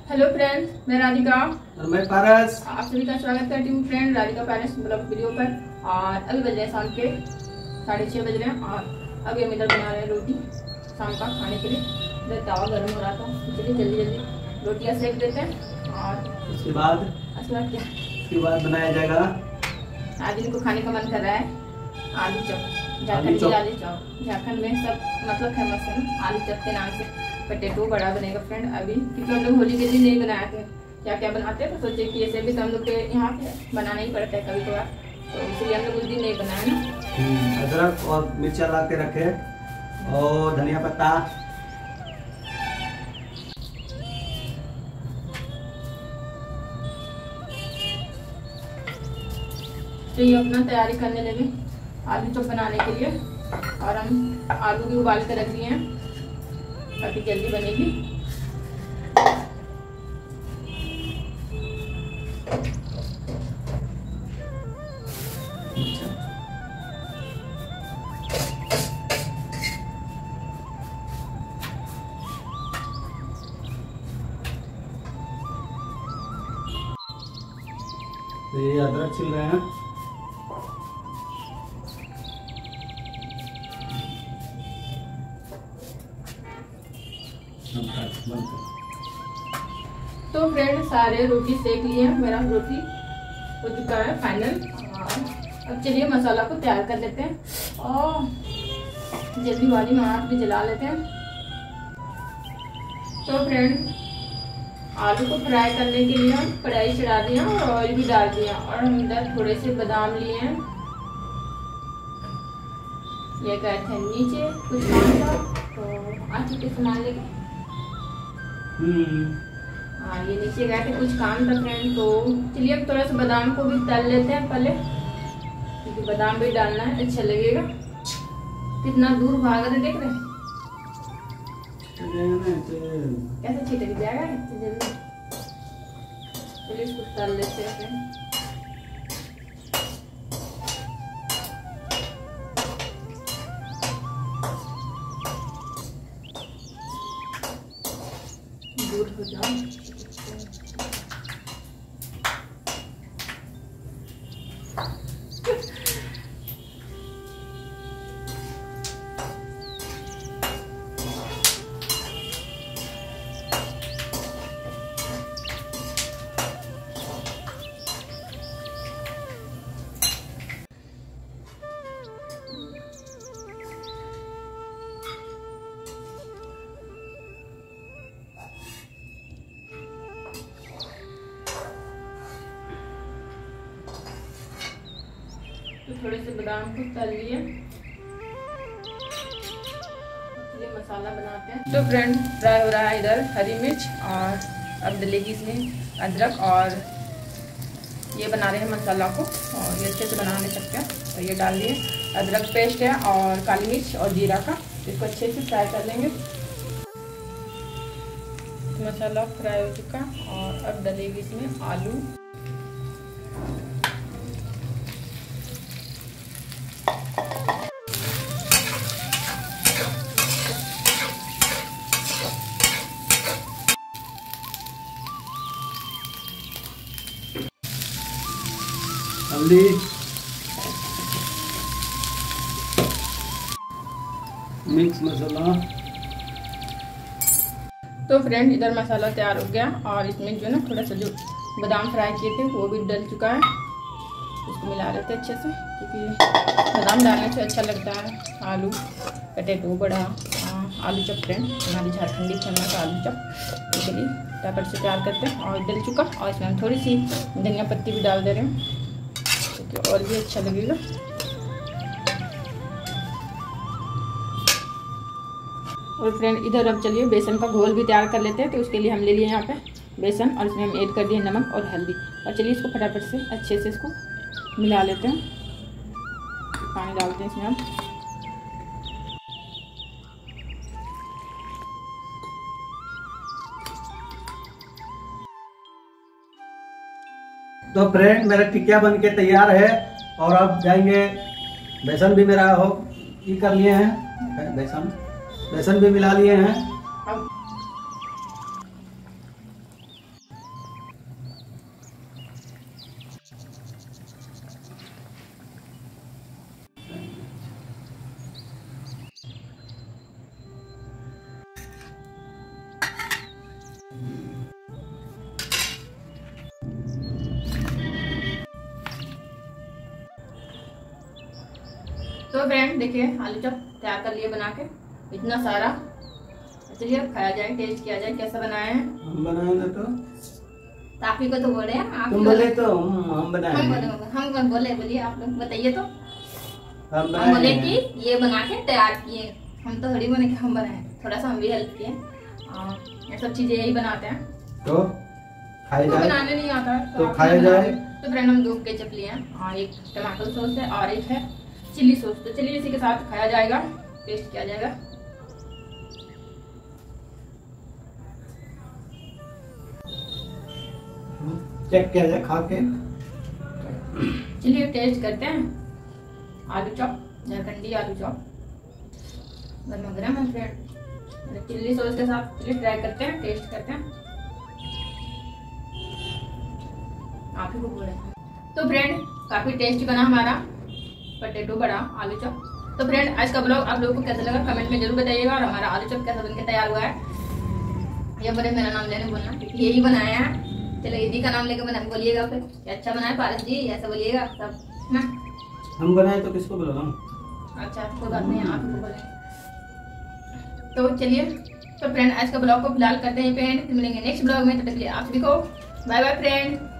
Hello friends, मैं राधिका और मैं पारस। आप सभी का स्वागत करती हूँ friend Radhika Paras blog video पर। और अभी बज रहे हैं शाम के 6:30 बज रहे हैं और अभी हम इधर बना रहे हैं रोटी शाम का खाने के लिए। इधर तवा गर्म हो रहा था तो चलिए जल्दी जल्दी रोटियाँ सेक देते हैं। और उसके बाद क्या उसके बाद बनाया जाएगा, आज इनको खाने का मन कर रहा है आलू चप। झारखंड की आलू चप झारखंड में सब मतलब फेमस है ना आलू चप के नाम से। पटेटो बड़ा बनेगा फ्रेंड अभी, क्योंकि हम लोग होली के दिन नहीं बनाए थे। क्या क्या बनाते हैं तो सोचे कि ऐसे भी तो हम लोग के यहाँ पे बनाना ही पड़ता है कभी कभार, तो इसलिए हम लोग उस दिन नहीं बनाए ना। अदरक और मिर्चा ला के रखे और धनिया पत्ता। तो ये अपना तैयारी करने लगे आलू चप बनाने के लिए। और हम आलू भी उबाल कर रख दिए हैं ताकि जल्दी बनेगी। तो ये अदरक छिल रहे हैं। तो फ्रेंड सारे रोटी सेक लिए हैं, मेरा रोटी हो चुका है फाइनल। अब चलिए मसाला को तैयार कर लेते हैं और जल्दी वाली में हाथ भी जला लेते हैं। तो फ्रेंड आलू को फ्राई करने के लिए हम कढ़ाई चढ़ा दिया और ऑयल भी डाल दिया और हम इधर थोड़े से बादाम लिए हैं। ये गए थे नीचे कुछ काम था तो आज के सामान लेके हाँ ये नीचे गए थे कुछ काम था फ्रेंड। तो चलिए अब थोड़ा सा बादाम को भी तल लेते हैं पहले, क्योंकि बादाम भी डालना है अच्छा लगेगा। कितना दूर भाग रहे देख रहे कैसे छिटक जाएगा जल्दी। चलिए इसको तल लेते हैं। दूर हो जाओ। तो थोड़े से बादाम को तल लिए, ये मसाला बनाते हैं। तो फ्रेंड फ्राई हो रहा है इधर हरी मिर्च और अब डलेगी इसमें अदरक और ये बना रहे हैं मसाला को और ये अच्छे से बनाने सकते हैं। तो ये डाल दिए अदरक पेस्ट है और काली मिर्च और जीरा का, इसको अच्छे से फ्राई कर लेंगे। मसाला फ्राई हो चुका और अब डलेगी इसमें आलू। हल्दी, मिक्स मसाला। तो फ्रेंड इधर मसाला तैयार हो गया और इसमें जो है ना थोड़ा सा जो बादाम फ्राई किए थे वो भी डल चुका है। इसको मिला लेते अच्छे से, क्योंकि बादाम डालने से अच्छा लगता है। आलू पटेटो बड़ा आलू चप फ्रेंड हमारी झारखंडी फेमस आलू चप, इसके लिए टापर से तैयार करते हैं। और डल चुका और इसमें हम थोड़ी सी धनिया पत्ती भी डाल दे रहे हैं क्योंकि और भी अच्छा लगेगा। और फ्रेंड इधर अब चलिए बेसन का घोल भी तैयार कर लेते हैं। तो उसके लिए हम ले लिए यहाँ पे बेसन और इसमें हम ऐड कर दिए नमक और हल्दी। और चलिए इसको फटाफट से अच्छे से इसको मिला लेते हैं। पानी डालते हैं इसमें हम। तो फ्रेंड मेरा टिकिया बन के तैयार है और अब जाएंगे। बेसन भी मेरा हो ये कर लिए हैं, बेसन बेसन भी मिला लिए हैं। तो फ्रेंड देखिए आलू चॉप तैयार कर लिए बना के इतना सारा। चलिए अब खाया जाए, टेस्ट किया जाए कैसा बनाए हैं। हम बनाए ना तो आप ही को तो बोले आप तुम बोले तो हम बनाए। हम बोले बोलिए आप लोग बताइए तो। हम हम बोले कि ये बना के तैयार किए, हम तो हरी बने के हम बनाए, थोड़ा सा हम भी हेल्प किए और ये सब चीजें यही बनाते हैं तो खाया जाए। बनाने नहीं आता है तो खाया जाए। तो फ्रेंड हम 2 केचप लिए हैं और एक टमाटो सॉस है और एक है चिल्ली सॉस। तो चलिए इसी के साथ खाया जाएगा, टेस्ट किया जाएगा। चेक किया जाए खा के। चलिए टेस्ट करते हैं आलू चॉप, झारखंडी आलू चॉप गर्मा गर्म है फ्रेंड, चिल्ली सॉस के साथ। चलिए ट्राई करते हैं, टेस्ट करते हैं। आप ही को बोले तो फ्रेंड काफी टेस्टी बना हमारा पोटैटो बड़ा आलू चॉप। तो फ्रेंड आज का ब्लॉग आप लोगों को कैसा लगा कमेंट में जरूर बताइएगा। और हमारा आलू चॉप कैसा बनके तैयार हुआ है, ये बोले मेरा नाम लेने बोलना क्योंकि यही बनाया है। चलो दीदी का नाम लेकर बना बोलिएगा फिर कि अच्छा बनाया पारस जी, ऐसा बोलिएगा सब ना। हम बनाए तो किसको बोला? अच्छा कोई बात नहीं, आप को बोले। तो चलिए तो फ्रेंड आज का ब्लॉग को फिलहाल करते हैं पे एंड, मिलेंगे नेक्स्ट ब्लॉग में। तब तक के लिए आप सभी को बाय बाय फ्रेंड।